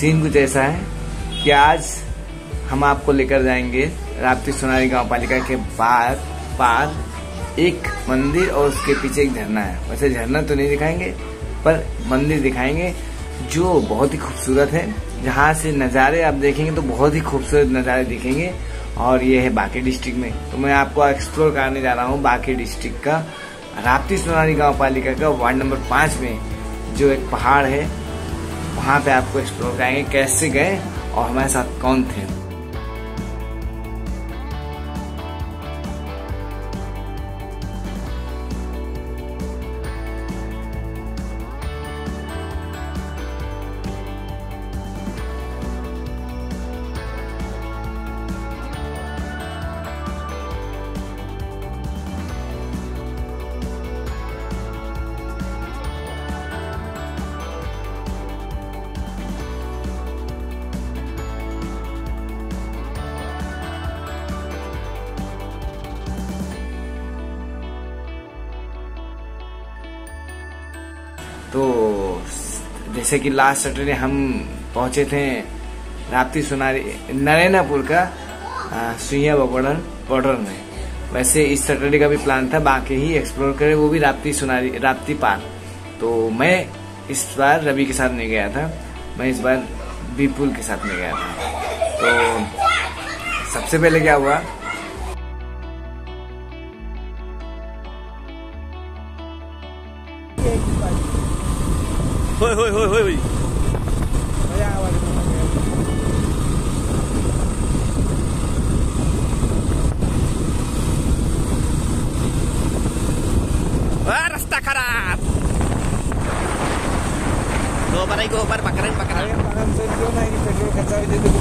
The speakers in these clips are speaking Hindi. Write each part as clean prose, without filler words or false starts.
सीन कुछ ऐसा है कि आज हम आपको लेकर जाएंगे राप्ती सोनारी गांव पालिका के पार एक मंदिर और उसके पीछे एक झरना है। वैसे झरना तो नहीं दिखाएंगे पर मंदिर दिखाएंगे जो बहुत ही खूबसूरत है। जहाँ से नज़ारे आप देखेंगे तो बहुत ही खूबसूरत नज़ारे दिखेंगे और ये है बांके डिस्ट्रिक्ट में। तो मैं आपको एक्सप्लोर करने जा रहा हूँ बांके डिस्ट्रिक्ट का राप्ती सोनारी गांव पालिका का वार्ड नंबर 5 में जो एक पहाड़ है, वहाँ पे आपको एक्सप्लोर करेंगे कैसे गए और हमारे साथ कौन थे। तो जैसे कि लास्ट सैटरडे हम पहुंचे थे राप्ती सोनारी नरेनापुर का सुइया बॉर्डर में, वैसे इस सैटरडे का भी प्लान था बांके ही एक्सप्लोर करें, वो भी राप्ती पार। तो मैं इस बार रवि के साथ नहीं गया था, मैं इस बार विपुल के साथ में गया था। तो सबसे पहले क्या हुआ, होय रास्ता खराब, गोबर पकड़न पेट्रोल खर्चा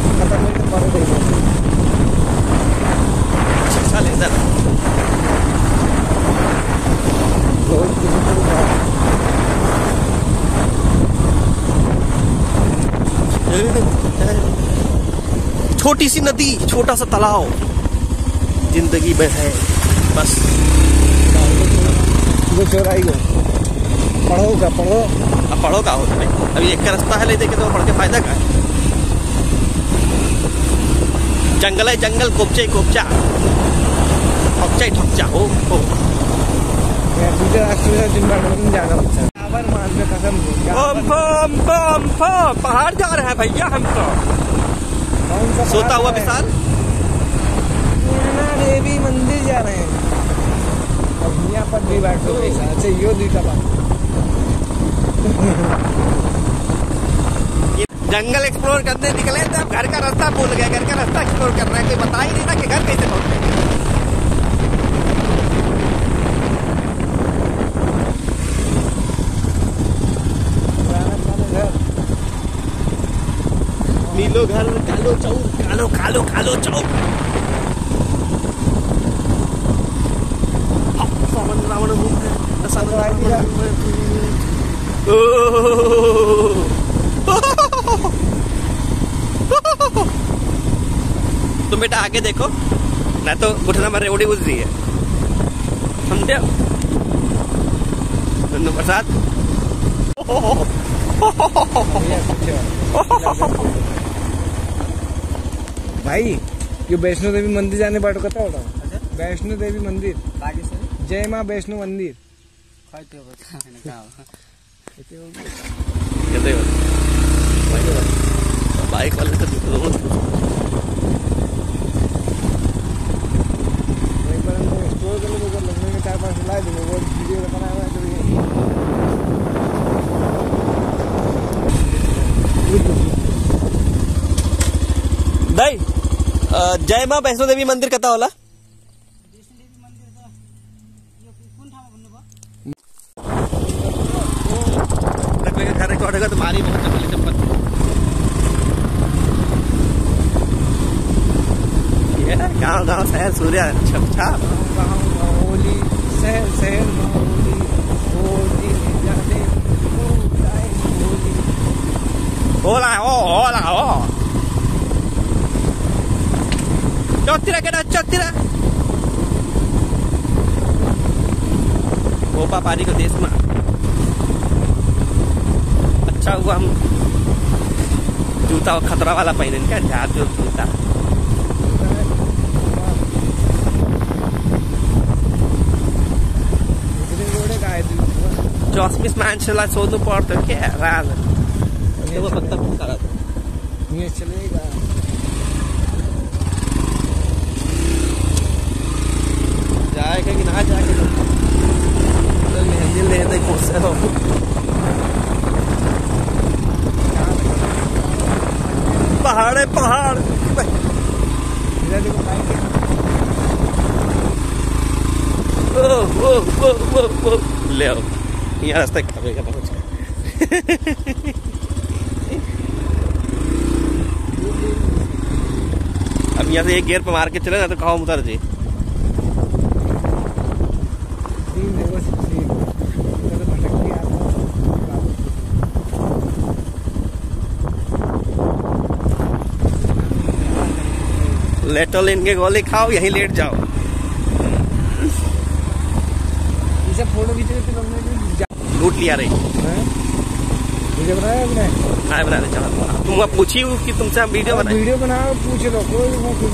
छोटी सी नदी, छोटा सा तालाब जिंदगी में है बस। पढ़ो का हो भाई, अभी एक का रास्ता है ले देखे तो पढ़ के फायदा का है। जंगल है जंगल, कोपचा ही कोपचा, ठोकचा ही ठोकचा हो। पहाड़ जा रहे हैं भैया हम तो। सोता हुआ विशाल देवी मंदिर जा रहे हैं, अब यहाँ पर भी बैठो पैसा। अच्छा यो दूसरा बात, जंगल एक्सप्लोर करने निकले थे, अब घर का रास्ता भूल गए। घर का रास्ता एक्सप्लोर कर रहे हैं, कोई बता ही नहीं ना कि घर कैसे पहुंचे। नीलो घर, कालो चौक, कालो चौक। रावण तुम बेटा आगे देखो ना तो उठना मारे उड़ी बुझ रही है, समझे प्रसाद। भाई ये वैष्णो देवी मंदिर जाने बाटो कता होता। वैष्णो देवी मंदिर, जय माँ वैष्णो मंदिर बाइक वाले तो एक बार हमको स्टोर कर लो, लगने में 4-5 ला दूंगा, वो वीडियो बनाया हुआ है। नहीं जय माँ वैष्णो देवी मंदिर कता होला। घर रिकॉर्ड होगा तुम्हारी गाँव गाँव शहर सूर्य छपछा होली शहर होला चौथिरा केड़ा चौथिरा गोपा पारी को देश में। अच्छा हुआ हम जूता खतरा वाला पहने क्या जहाज जो जूता 24 mensen सोध्नु पर्थ्यो क्या राजा चलेगा जाएगा कि ना जाएगा ले कोसे हो पहाड़ है पहाड़ ले आओ यहाँ रास्ता खाएगा पहुंच अब यहाँ से एक गियर पे मार के चले ना तो कहाँ उतर जी लेटल इनके गोली खाओ यहीं लेट जाओ फोटो खींचे लूट लिया रे वीडियो बनाया बनाने चला तुम पूछी कि तुमसे हम वीडियो बनाओ पूछ लो कोई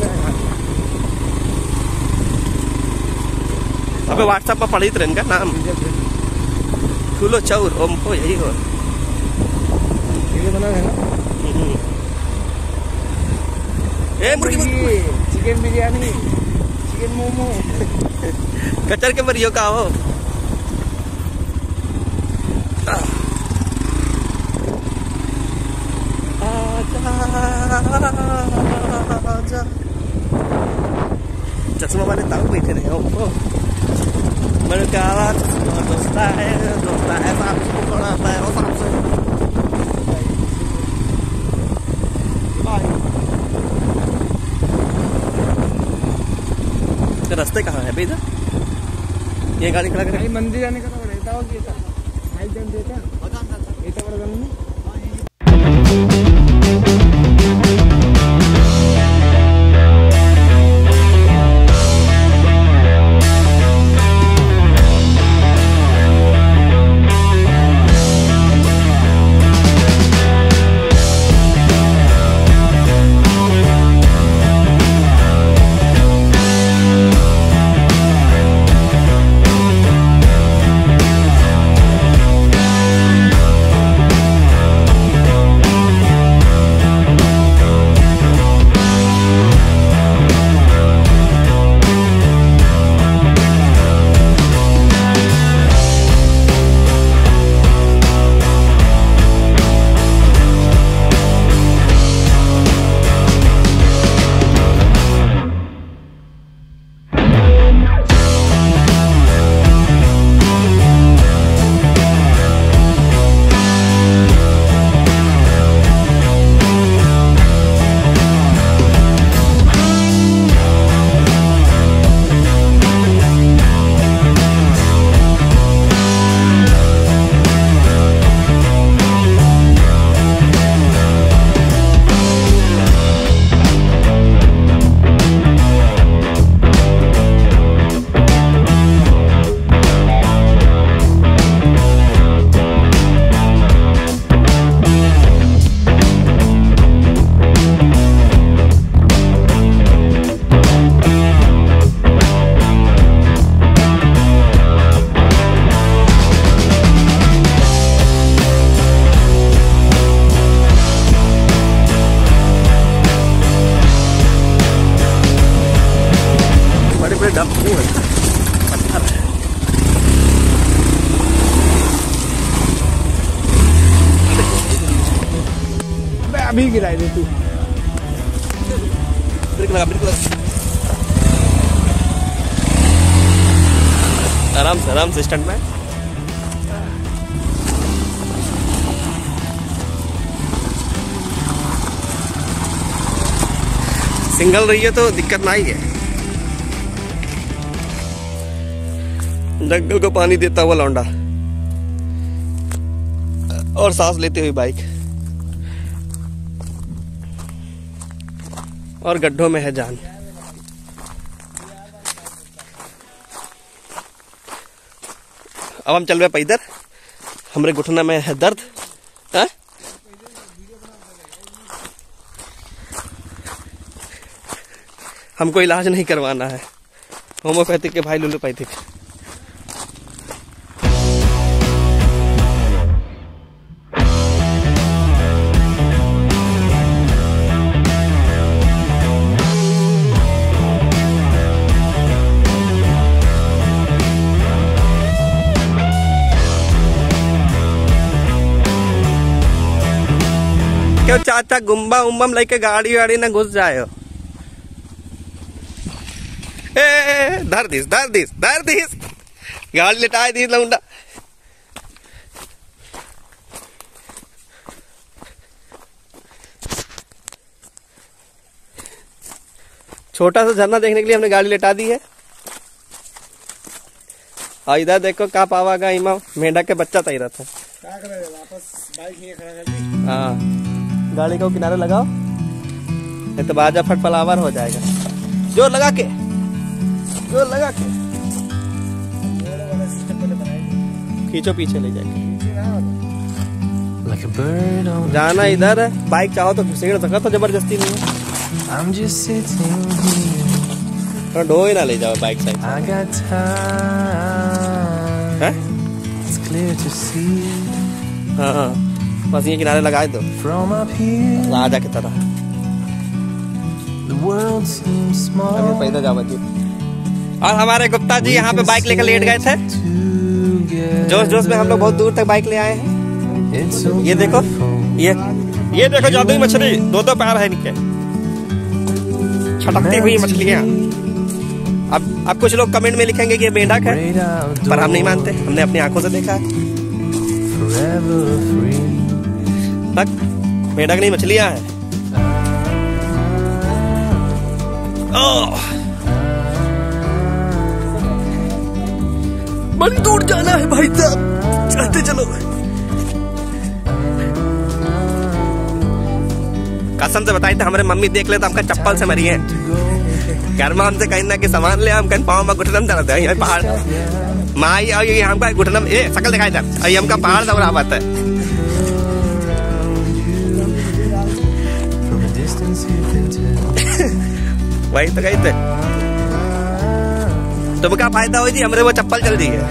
अबे व्हाट्सएप पर पढ़ी तरह का नाम खुलो चौर ओम को यही हो वीडियो बना है ना मुर्गी चिकन बिरयानी चिकन मोमो कचर के मरियो का हो चश्मा वाले ताऊ बैठे रहे हो मैंने कहा दोस्ता है सांप से पकड़ाता है वो सांप से रास्ते कहाँ है इधर ये गाड़ी खड़ा कर मंदिर जाने का तो रहता हो देता अभी गिराई दे तू ब्रेक लगा आराम से स्टंट में सिंगल रही है तो दिक्कत ना ही है जंगल को पानी देता हुआ लौंडा और सांस लेती हुई बाइक और गड्ढों में है जान अब हम चल रहे पे इधर हमारे घुटना में है दर्द है हमको इलाज नहीं करवाना है, होम्योपैथिक के भाई लुलोपैथिक। क्यों चाचा गुम्बा उम्बम लेके गाड़ी वाड़ी ना घुस जाए हो। धर दिस गाड़ी लिटाए दी लौंडा। छोटा सा झरना देखने के लिए हमने गाड़ी लिटा दी है। और इधर देखो का पावागा इमा मेंढक के बच्चा तैयार था। वापस बाइक ये खड़ा कर दी। हाँ गाड़ी को किनारे लगाओ, नहीं तो बाजा फट पलावर हो जाएगा। जोर लगा के खींचो, पीछे ले जाके जाना इधर है। बाइक चाहो तो घुसेड़ सका तो जबरदस्ती नहीं है। ढो ही ना ले जाओ बाइक साइड। हाँ बस ये किनारे लगा दो राजा की तरह। अभी पैदल जाओ जी। और हमारे गुप्ता जी यहाँ पे बाइक लेकर लेट गए थे। जोश जोश में हम लोग बहुत दूर तक बाइक ले आए हैं। ये देखो ये देखो जादुई मछली, दो पैर है इनके, छटकती हुई मछलियाँ। अब कुछ लोग कमेंट में लिखेंगे कि ये मेंढक है, पर हम नहीं मानते, हमने अपनी आंखों से देखा है। मेंढक नहीं मछलियां हैं। बड़ी दूर जाना है भाई साहब, चलते चलो। कसम से बताई थे हमारे मम्मी देख ले तो हमका चप्पल से मरी है। घर में हमसे कहीं ना कि सामान ले, हम कहीं पाँव में घुटनम चलते हैं। पहाड़ माई और ये हमका घुटनम शकल दिखाई था, ये हमका पहाड़ दौड़ावत है। वही तो कही थे, तुमका फायदा हुई थी, हमरे वो चप्पल चल दी है।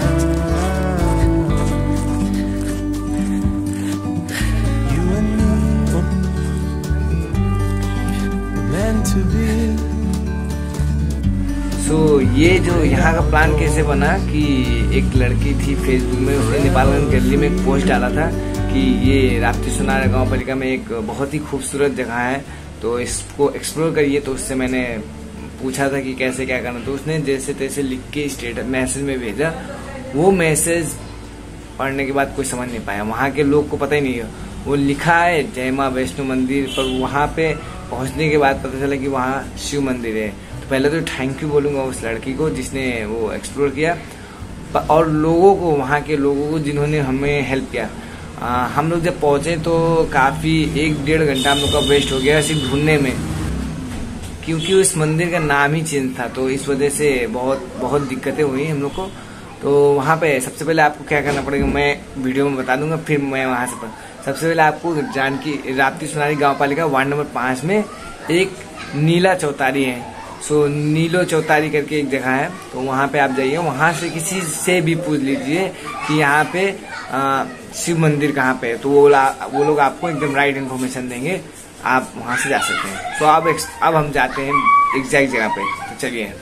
ये जो यहाँ का प्लान कैसे बना कि एक लड़की थी फेसबुक में, उसने नेपालगंज गली में एक पोस्ट डाला था कि ये राप्ती सोनार गांव पालिका में एक बहुत ही खूबसूरत जगह है, तो इसको एक्सप्लोर करिए। तो उससे मैंने पूछा था कि कैसे क्या करना, तो उसने जैसे तैसे लिख के स्टेटस मैसेज में भेजा। वो मैसेज पढ़ने के बाद कोई समझ नहीं पाया, वहाँ के लोग को पता ही नहीं है। वो लिखा है जय माँ वैष्णो मंदिर, पर वहाँ पे पहुँचने के बाद पता चला कि वहाँ शिव मंदिर है। तो पहले तो थैंक यू बोलूँगा उस लड़की को जिसने वो एक्सप्लोर किया, और लोगों को, वहाँ के लोगों को जिन्होंने हमें हेल्प किया। हम लोग जब पहुँचे तो काफ़ी 1-1.5 घंटा हम लोग का वेस्ट हो गया सिर्फ ढूंढने में, क्योंकि उस मंदिर का नाम ही चेंज था। तो इस वजह से बहुत दिक्कतें हुई हम लोग को। तो वहाँ पे सबसे पहले आपको क्या करना पड़ेगा मैं वीडियो में बता दूंगा, फिर मैं वहाँ से सबसे पहले आपको जानकी राप्ती सोनारी गाँव पालिका वार्ड नंबर 5 में एक नीला चौतारी है। सो नीलो चौतारी करके एक जगह है, तो वहाँ पे आप जाइए। वहाँ से किसी से भी पूछ लीजिए कि यहाँ पे शिव मंदिर कहाँ पे है, तो वो लोग आपको एकदम राइट इन्फॉर्मेशन देंगे, आप वहाँ से जा सकते हैं। तो अब हम जाते हैं एग्जैक्ट जगह पे, तो चलिए।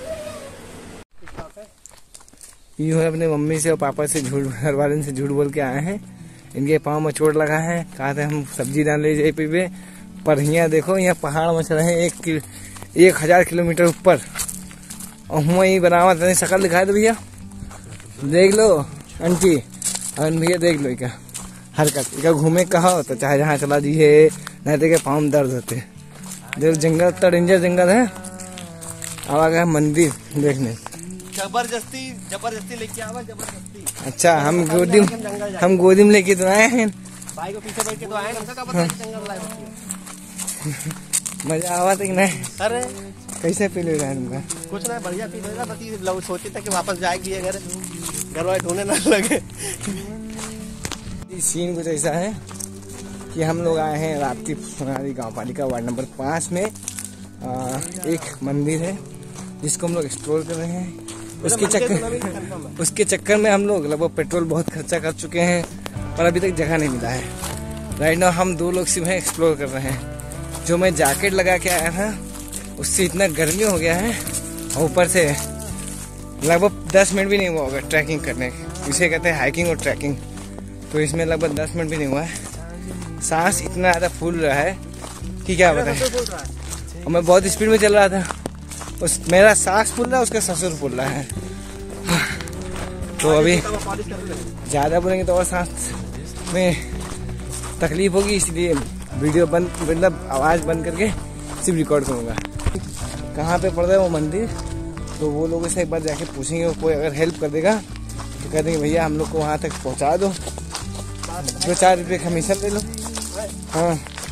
ये अपने मम्मी से और पापा से घर वाले से झूठ बोल के आए हैं। इनके पाँव में चोट लगा है, कहा था हम सब्जी डाल ले जाए पे, पर यहाँ देखो यहाँ पहाड़ में चढ़े हैं 1000 किलोमीटर ऊपर, और हुआ ही बनावा था। शकल दिखाए दो भैया, देख लो आंटी और भैया देख लो क्या हरकत, क्या घूमे कहा तो चाहे जहाँ चला दीजिए, नहीं तो क्या पाँव में दर्द होते। देख जंगल इतना डेंजर जंगल है। अब आ गया मंदिर देखने, जबरदस्ती लेके आवा, जबरदस्ती। अच्छा हम गोदी में लेके तो आए हैं, भाई को पीछे बैठ के तो आए हैं। मजा आवा था कि नहीं? अरे कैसे फील हो रहा है तुमका? कुछ नहीं, बढ़िया फील हो रहा है। लोग सोचे थे कि वापस जाएगी घर वाले ढूंढने ना लगे। सीन कुछ ऐसा है कि हम लोग आए हैं राप्ती सोनारी गाँव पालिका वार्ड नंबर 5 में। एक मंदिर है जिसको हम लोग एक्सप्लोर कर रहे हैं। उसके चक्कर में हम लोग लगभग पेट्रोल बहुत खर्चा कर चुके हैं और अभी तक जगह नहीं मिला है। राइट नाउ हम 2 लोग सिर्फ एक्सप्लोर कर रहे हैं। जो मैं जैकेट लगा के आया था उससे इतना गर्मी हो गया है और ऊपर से लगभग 10 मिनट भी नहीं हुआ होगा ट्रैकिंग करने। इसे कहते हैं हाइकिंग और ट्रैकिंग। तो इसमें लगभग 10 मिनट भी नहीं हुआ है। सांस इतना ज़्यादा फूल रहा है कि क्या बताएं। और मैं बहुत स्पीड में चल रहा था। मेरा सांस फूल रहा है, उसका ससुर फूल रहा है। तो अभी ज़्यादा बोलेंगे तो और सांस में तकलीफ होगी, इसलिए वीडियो बंद, मतलब आवाज़ बंद करके सिर्फ रिकॉर्ड करूँगा। कहाँ पे पड़ रहा है वो मंदिर, तो वो लोगों से एक बार जाके पूछेंगे। कोई अगर हेल्प कर देगा तो कह देंगे भैया हम लोग को वहाँ तक पहुँचा दो, 2-4 रुपये कमीशन ले लो। हाँ,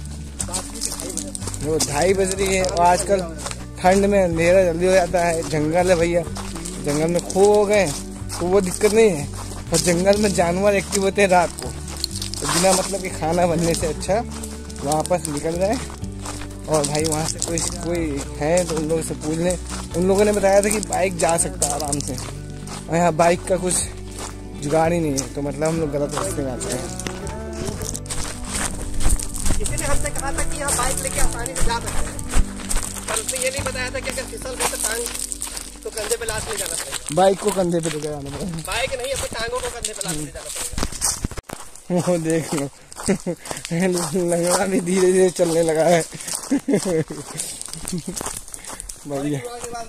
वो 2:30 बज रही है और आजकल ठंड में अंधेरा जल्दी हो जाता है। जंगल है भैया, जंगल में खो हो गए तो वो दिक्कत नहीं है, और जंगल में जानवर एक्टिव होते हैं रात को। तो बिना मतलब कि खाना बनने से अच्छा वापस निकल जाए। और भाई वहाँ से कोई है तो उन लोगों से पूछ लें। उन लोगों ने बताया था कि बाइक जा सकता है आराम से, और यहाँ बाइक का कुछ जुगाड़ ही नहीं है। तो मतलब हम लोग गलत रास्ते में आते हैं। किसी ने हमसे कहा था कि यहाँ बाइक लेके आसानी से जा सकते हैं, पर उसने ये नहीं बताया था कि अगर फिसल गए तो टांग तो कंधे पे लाश ले जाना पड़ेगा। बाइक को कंधे पे लेकर जाना पड़ेगा। बाइक नहीं, अपनी टांगों को कंधे पे लाश ले जाना पड़ेगा। वो देख लो लंगड़ा भी धीरे धीरे चलने लगा है। बढ़िया।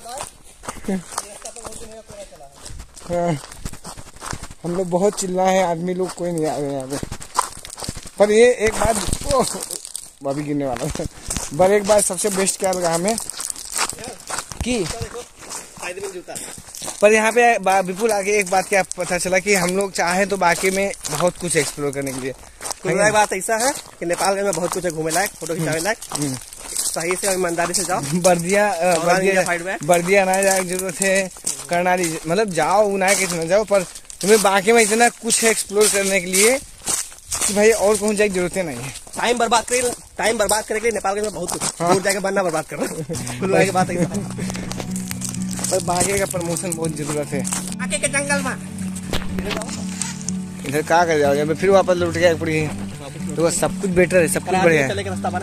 हाँ, हम लोग बहुत चिल्लाए हैं, आदमी लोग कोई नहीं आ रहे यहाँ पे। पर ये एक बात, भाभी गिरने वाला था। पर एक बात सबसे बेस्ट क्या लगा हमें कि पर यहाँ पे विपुल आगे एक बात क्या पता चला कि हम लोग चाहे तो बाकी में बहुत कुछ एक्सप्लोर करने के लिए। एक बात ऐसा है कि नेपाल में बहुत कुछ है घूमे लायक, फोटो खिंचाने लायक। सही से ईमानदारी से जाओ। बर्दिया ना जाए जरूरत है, करनाली मतलब जाओ, उनाए के न जाओ, पर तुम्हें बाकी में इतना कुछ है एक्सप्लोर करने के लिए कि भाई और कहीं जाए की जरूरत नहीं है। टाइम बर्बाद करने के लिए नेपाल में बहुत कुछ दूर जाके बनना बर्बाद कर रहा है। बात ऐसा पर बाकी का प्रमोशन बहुत जरूरत है। आगे के जंगल में इधर क्या कर जाओगे, फिर वापस लौट गया पड़ी। तो सब कुछ बेटर है, सब कुछ बढ़िया है,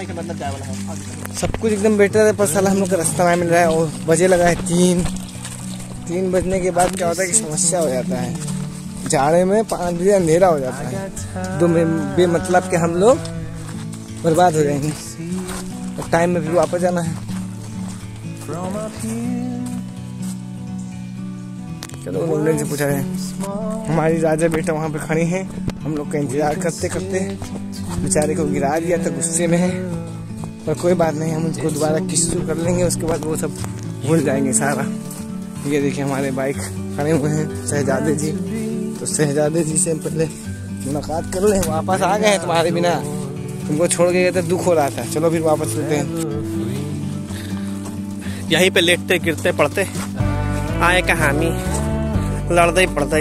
सब कुछ एकदम बेटर है। पर साला हम लोग का रास्ता नहीं मिल रहा है और बजे लगा है 3 बजने के बाद क्या होता है कि समस्या हो जाता है। जाड़े में 5 बजे अंधेरा हो जाता है, तो बेमतलब के हम लोग बर्बाद हो जाएंगे और टाइम में फिर वापस जाना है। चलो उन्होंने से पूछा है, हमारी राजा बेटा वहाँ पे खड़ी हैं, हम लोग का इंतजार करते करते बेचारे को गिरा दिया था, गुस्से में है। पर कोई बात नहीं, हम उनको दोबारा किस्सू कर लेंगे, उसके बाद वो सब भूल जाएंगे सारा। ये देखिए हमारे बाइक खड़े हुए हैं शहजादे जी। तो शहजादे जी से पहले मुलाकात कर ले। वापस आ गए हैं तुम्हारे बिना, तुमको छोड़ के गए तो दुख हो रहा था। चलो फिर वापस चलते हैं। यहीं पे लेटते गिरते पड़ते आए कहानी, लड़ते पड़ते।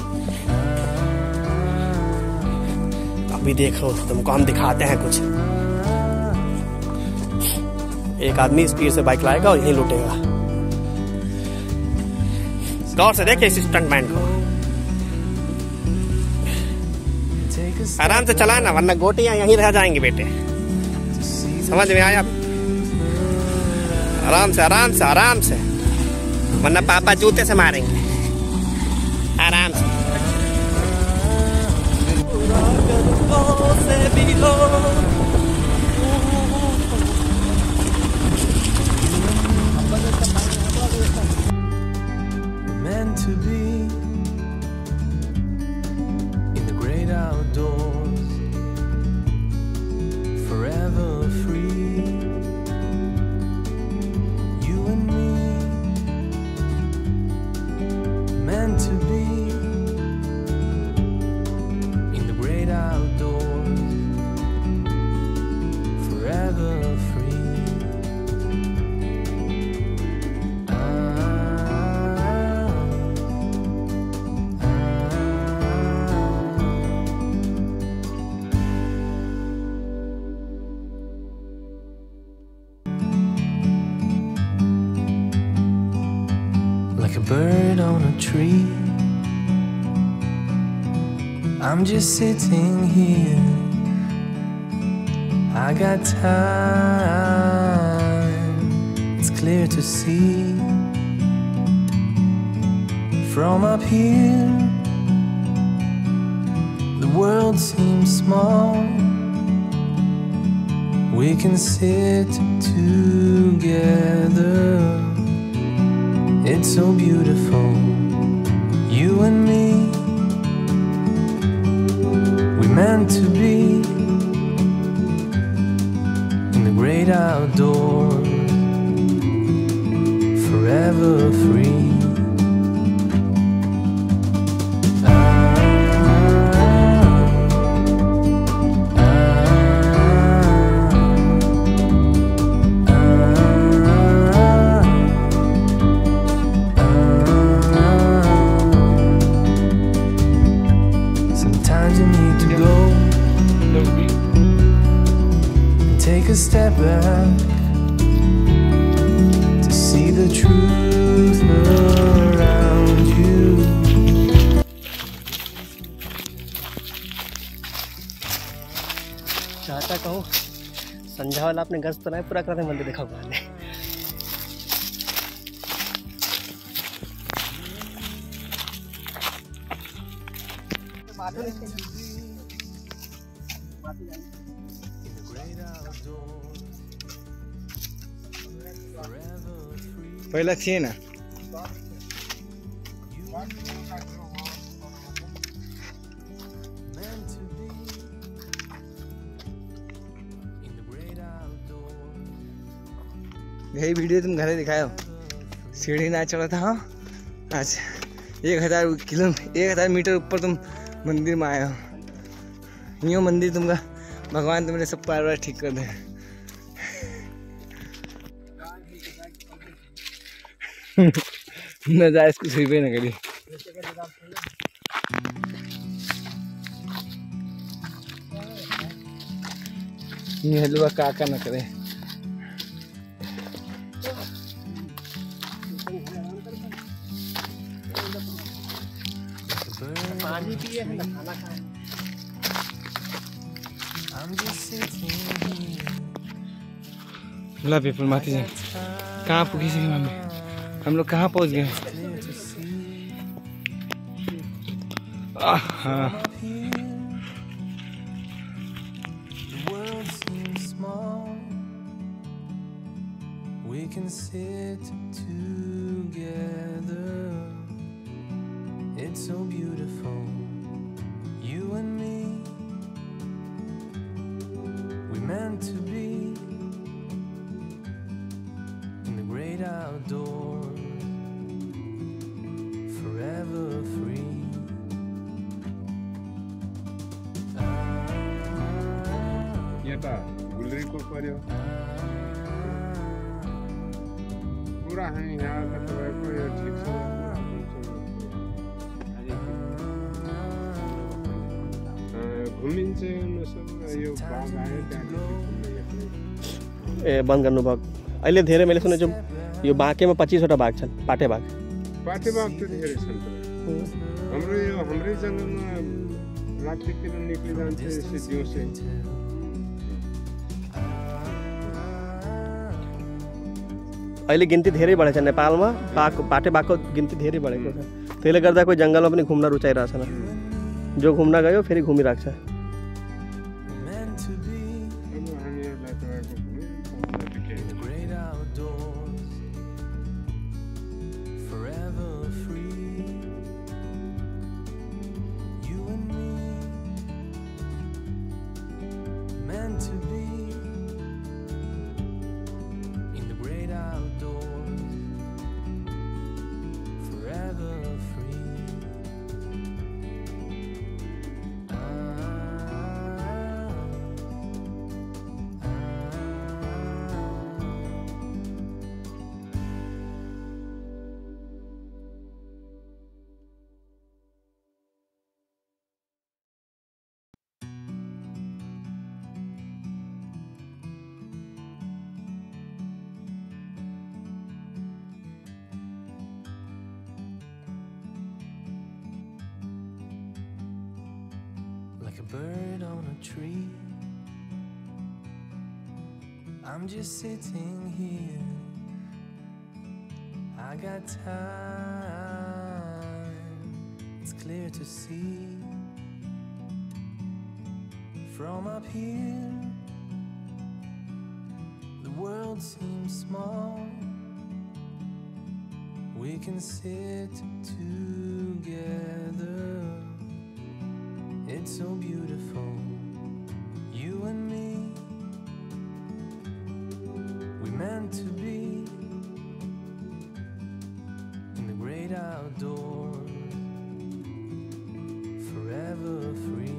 अभी देखो तुमको हम दिखाते हैं कुछ। एक आदमी स्पीड से बाइक लाएगा और यहीं लूटेगा। गौर से देखे इस स्टंटमैन को, आराम से चलाना वरना गोटियां यहीं रह जाएंगे बेटे। समझ में आया? आराम से आराम से आराम से, वरना पापा जूते से मारेंगे। आराम से। Meant to be in the great outdoors, forever free. You and me, meant to be in the great outdoors, forever free. like a bird on a tree. I'm just sitting here. I got time, it's clear to see. From up here, the world seems small. We can sit together. It's so beautiful, you and me. We meant to be in the great outdoors, forever free. Take a step back to see the truth around you. चाहता कहूँ संध्या वाला अपने गश्त तो नहीं पूरा करते मंदिर देखा हुआ है। पहिला थिएन। यही वीडियो तुम घरे दिखायो, सीढ़ी ना चढ़ा था। हाँ आज 1000 मीटर ऊपर तुम मंदिर में आए हो। यूँ मंदिर तुमका भगवान तुमने सब पार ठीक कर दे। न जा इसको छुई न करी। हलवा काका न करे। पानी पिए हैं ना खाना खाए। ल पीपल माथि जाए। कहाँ पुगिसक्यौँ हामी? हम लोग कहाँ पहुँच गए? We can sit together. It's so beautiful, you and me. We meant to be in the great outdoors, forever free. यता गुल्रीको पर्यो पुरा हामी यहाँ त तपाईको यो ठिक छ। घुमिन्छ यो बाघ आयो त्यहाँदेखि ए बन्द गर्नु भएको। अहिले धेरै मैले सुने यो बाँकेमा 25वटा बाघ छन्, पाटे बाघ। पाटे बाघ त धेरै छन्। हाम्रो यो हाम्रै जङ्गलमा रात्रितिर निक्लिजान्छ यसै दिउँसै। अहिले गिन्ती धेरै बढेको छ नेपालमा। पाटे बाघको गिन्ती धेरै बढेको छ। त्यसले गर्दा कोही जङ्गलमा पनि घुम्न रुचाइरहेको छैन। जो घुम्न गयो फेरि घुमिरहेको छ। like a bird on a tree. I'm just sitting here, I got time, it's clear to see. From up here, the world seems small. We can sit together, it's so beautiful, you and me. We meant to be in the great outdoors, forever free.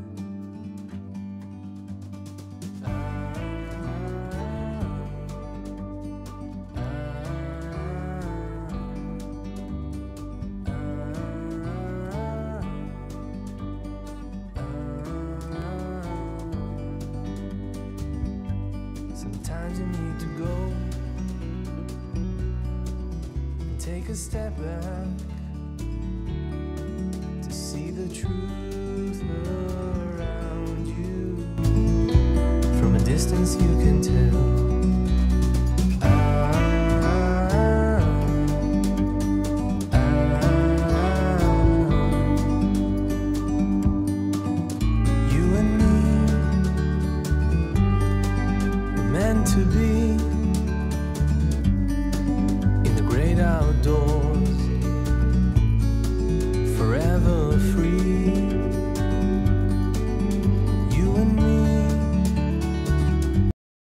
Sometimes you need to go and take a step back to see the truth around you. From a distance you can tell. You and me were meant to be